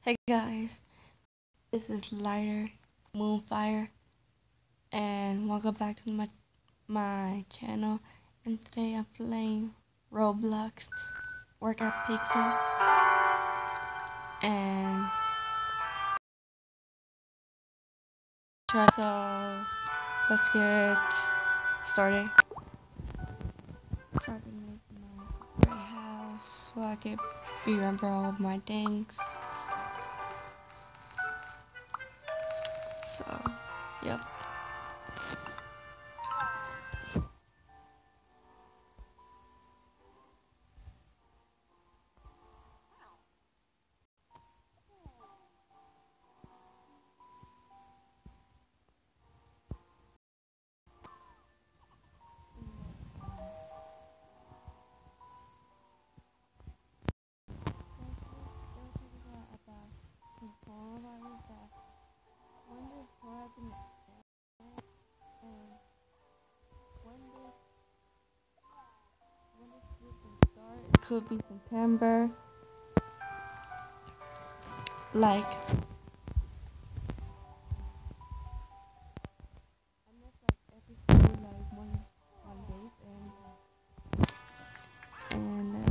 Hey guys, this is Lighter Moonfire, and welcome back to my channel. And today I'm playing Roblox Workout Pixel, and so let's get started. Try to make my great house so I can remember all of my things. So, yep. It could be September, like every like one date and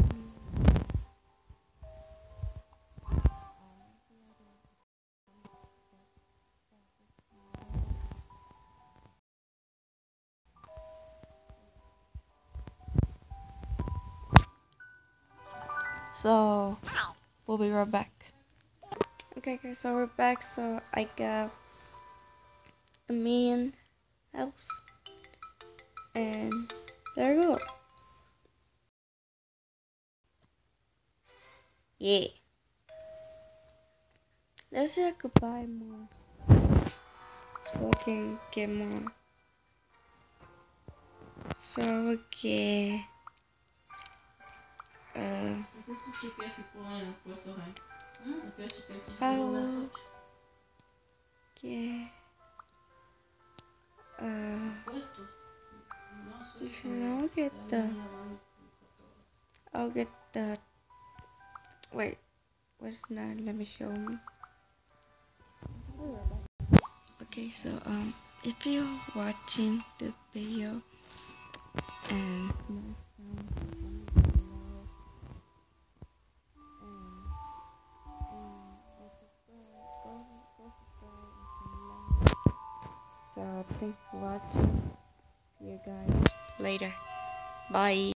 so we'll be right back. Okay guys, so we're back. So I got the main house, and there you go. Yeah, let's say I could buy more so I can get more. So I would get I will get I'll get the wait, what's not, let me show me. Okay, so if you're watching this video and so thanks for watching. See you guys later. Bye.